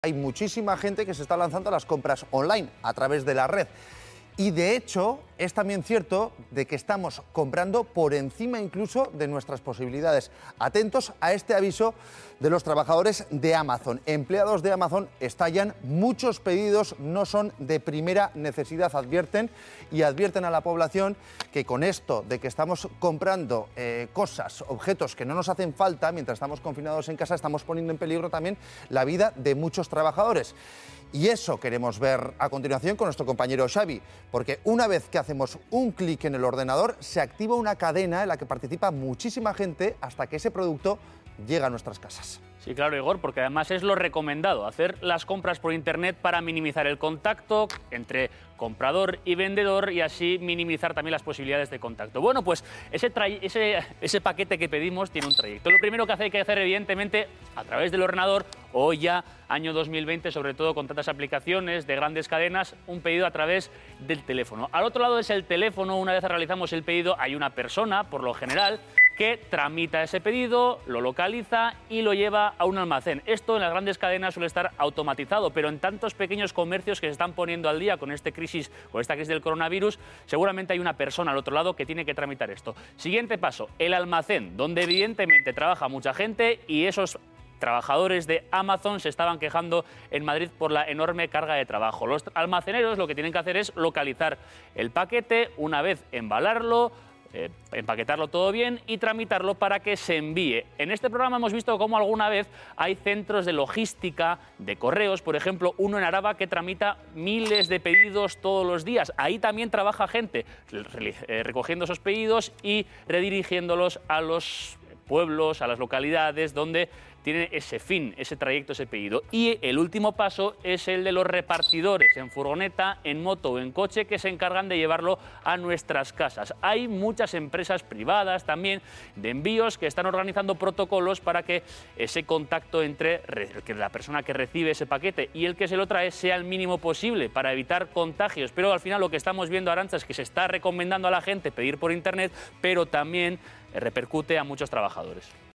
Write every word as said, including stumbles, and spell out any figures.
Hay muchísima gente que se está lanzando a las compras online a través de la red. Y de hecho, es también cierto de que estamos comprando por encima incluso de nuestras posibilidades. Atentos a este aviso de los trabajadores de Amazon. Empleados de Amazon estallan, muchos pedidos no son de primera necesidad, advierten, y advierten a la población que con esto de que estamos comprando eh, cosas, objetos que no nos hacen falta mientras estamos confinados en casa, estamos poniendo en peligro también la vida de muchos trabajadores. Y eso queremos ver a continuación con nuestro compañero Xavi, porque una vez que hacemos un clic en el ordenador, se activa una cadena en la que participa muchísima gente hasta que ese producto llega a nuestras casas. Sí, claro, Igor, porque además es lo recomendado, hacer las compras por Internet para minimizar el contacto entre comprador y vendedor y así minimizar también las posibilidades de contacto. Bueno, pues ese, ese, ese paquete que pedimos tiene un trayecto. Lo primero que hace, hay que hacer, evidentemente, a través del ordenador, o ya año dos mil veinte, sobre todo con tantas aplicaciones de grandes cadenas, un pedido a través del teléfono. Al otro lado es el teléfono. Una vez realizamos el pedido, hay una persona, por lo general, que tramita ese pedido, lo localiza y lo lleva a un almacén. Esto en las grandes cadenas suele estar automatizado, pero en tantos pequeños comercios que se están poniendo al día con este crisis, con esta crisis del coronavirus, seguramente hay una persona al otro lado que tiene que tramitar esto. Siguiente paso, el almacén, donde evidentemente trabaja mucha gente y esos trabajadores de Amazon se estaban quejando en Madrid por la enorme carga de trabajo. Los almaceneros lo que tienen que hacer es localizar el paquete, una vez embalarlo, Eh, empaquetarlo todo bien y tramitarlo para que se envíe. En este programa hemos visto cómo alguna vez hay centros de logística, de correos, por ejemplo, uno en Araba que tramita miles de pedidos todos los días. Ahí también trabaja gente eh, recogiendo esos pedidos y redirigiéndolos a los pueblos, a las localidades donde tiene ese fin, ese trayecto, ese pedido. Y el último paso es el de los repartidores en furgoneta, en moto o en coche que se encargan de llevarlo a nuestras casas. Hay muchas empresas privadas también de envíos que están organizando protocolos para que ese contacto entre la persona que recibe ese paquete y el que se lo trae sea el mínimo posible para evitar contagios. Pero al final lo que estamos viendo, Arantxa, es que se está recomendando a la gente pedir por Internet, pero también repercute a muchos trabajadores.